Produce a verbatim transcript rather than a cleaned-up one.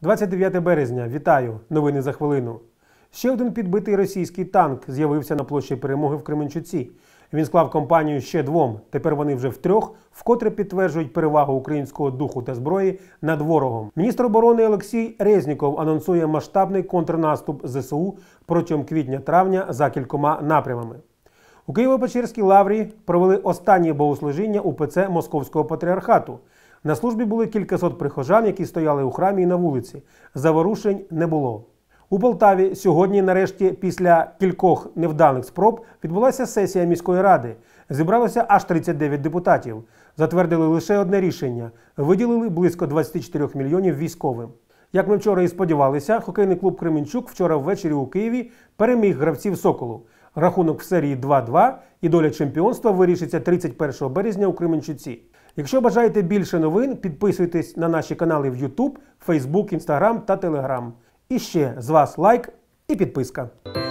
двадцять дев'яте березня. Вітаю! Новини за хвилину. Ще один підбитий російський танк з'явився на площі Перемоги в Кременчуці. Він склав компанію ще двом. Тепер вони вже втрьох, вкотре підтверджують перевагу українського духу та зброї над ворогом. Міністр оборони Олексій Резніков анонсує масштабний контрнаступ ЗСУ протягом квітня-травня за кількома напрямами. У Києво-Печерській лаврі провели останнє богослужіння УПЦ Московського патріархату. На службі були кількасот прихожан, які стояли у храмі і на вулиці. Заворушень не було. У Полтаві сьогодні, нарешті, після кількох невдалих спроб, відбулася сесія міської ради. Зібралося аж тридцять дев'ять депутатів. Затвердили лише одне рішення – виділили близько двадцять чотири мільйонів військовим. Як ми вчора і сподівалися, хокейний клуб «Кременчук» вчора ввечері у Києві переміг гравців «Соколу». Рахунок в серії два-два і доля чемпіонства вирішиться тридцять першого березня у Кременчуці. Якщо бажаєте більше новин, підписуйтесь на наші канали в YouTube, Facebook, Instagram та Telegram. І ще з вас лайк і підписка.